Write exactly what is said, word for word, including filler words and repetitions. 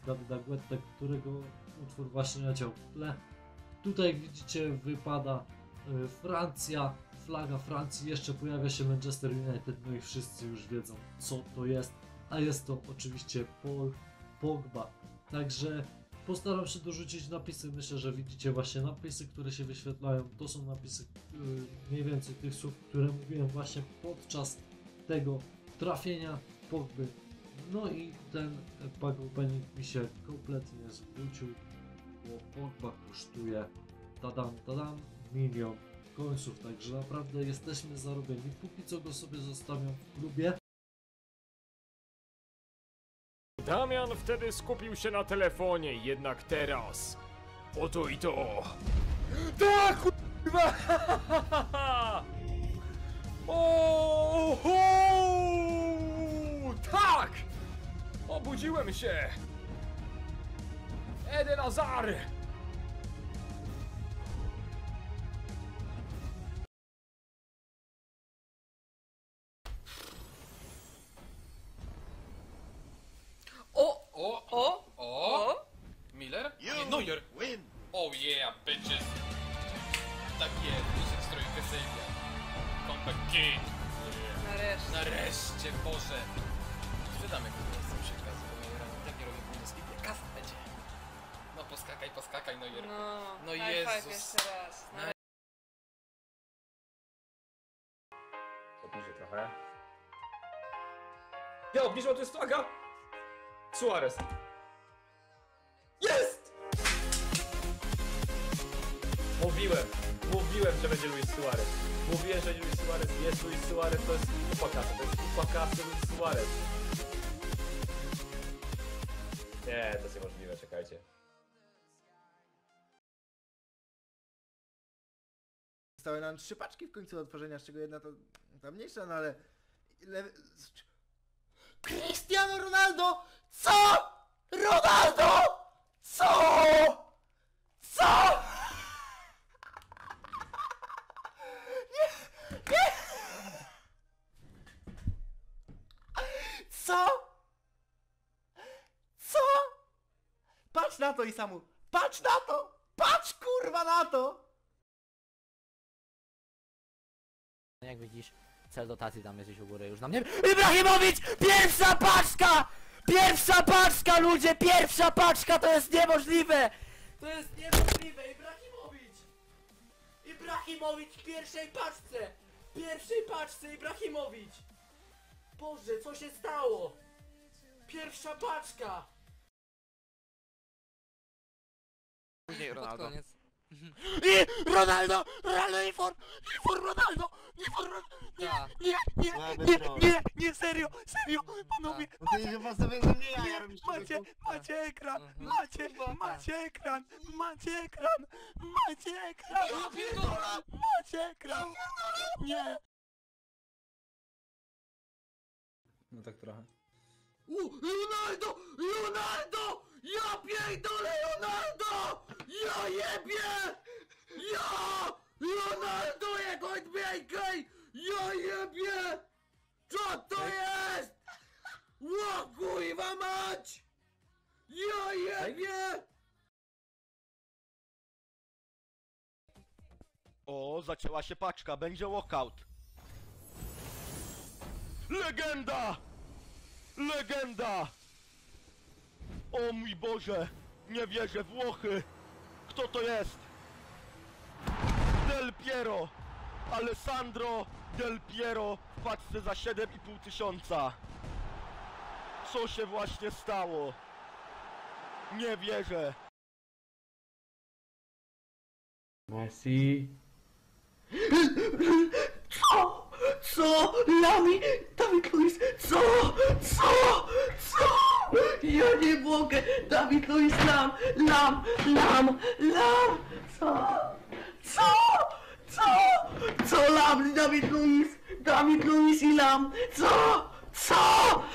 Dawida Guetta, którego utwór właśnie leciał w tle. Tutaj widzicie wypada y, Francja, flaga Francji, jeszcze pojawia się Manchester United, no i wszyscy już wiedzą, co to jest, a jest to oczywiście Paul Pogba. Także postaram się dorzucić napisy, myślę, że widzicie właśnie napisy, które się wyświetlają, to są napisy yy, mniej więcej tych słów, które mówiłem właśnie podczas tego trafienia Pogby. No i ten pack opening mi się kompletnie zwrócił, bo Pogba kosztuje tadam, tadam, milion końców, także naprawdę jesteśmy zarobieni. Póki co go sobie zostawiam w klubie. Damian wtedy skupił się na telefonie, jednak teraz... Oto i to! Tak, kurwa! O, tak! Obudziłem się! Eden Hazard! O, o, o, o! Miller? Nie, Neuer! Oh yeah, bitches! Tak jest, wyszedł z trójkę sejmia. Comeback king! Nareszcie. Nareszcie, Boże! Sprzedamy kogoś z tym przekazu, bo Neuer tak nie robi Bundesliga. Kasa będzie! No poskakaj, poskakaj, Neuer. No, No high Jezus. five jeszcze raz. Na- Obniżę trochę. Ja obniżę, to jest flaga! Suarez! Jest! Mówiłem, mówiłem, że będzie Luis Suarez. Mówiłem, że Luis Suarez jest Luis Suarez, to jest kupa kasy, to jest kupa kasy Luis Suarez. Nie, to jest niemożliwe, czekajcie. Zostały nam trzy paczki w końcu do otworzenia, z czego jedna to ta mniejsza, no ale... Lewy... Cristiano Ronaldo! Co?! Ronaldo! Co?! Co?! Nie! Nie! Co?! Co?! Patrz na to, Isamu! Patrz na to! Patrz kurwa na to! Jak widzisz, cel dotacji tam jesteś u góry już na mnie. Ibrahimowicz! Pierwsza paczka! Pierwsza paczka, ludzie! Pierwsza paczka! To jest niemożliwe! To jest niemożliwe! Ibrahimowicz! Ibrahimowicz w pierwszej paczce! W pierwszej paczce Ibrahimowicz! Boże, co się stało? Pierwsza paczka! Później Ronaldo. I Ronaldo! Ronaldo nie for! Nie for Ronaldo! Nie for Ronaldo! Nie, Tak. nie, nie, nie, nie, nie, serio, serio, panowie! Macie, macie, macie ekran, macie, macie ekran, macie ekran, macie ekran, macie ekran, nie! No tak trochę. U, Ronaldo! Ronaldo! Ja pierdolę Ronaldo! Ja jebie! Ja! Ronaldo jego odbiegaj! Ja jebie! Co to jest? Ło kurwa mać! Ja jebie! O, zaczęła się paczka, będzie walkout. Legenda! Legenda! O mój Boże! Nie wierzę, Włochy! Kto to jest? Del Piero! Alessandro Del Piero w paczce za siedem i pół tysiąca. Co się właśnie stało? Nie wierzę. Messi. Co? Co? Lami? Dawid Luiz? Co? Co? Co? Ja nie mogę! Dawid Luiz, Lam! Lam! Lam! Lam! Co? Co? Co? Co? Lam! Dawid Luiz! Dawid Luiz i Lam! Co? Co?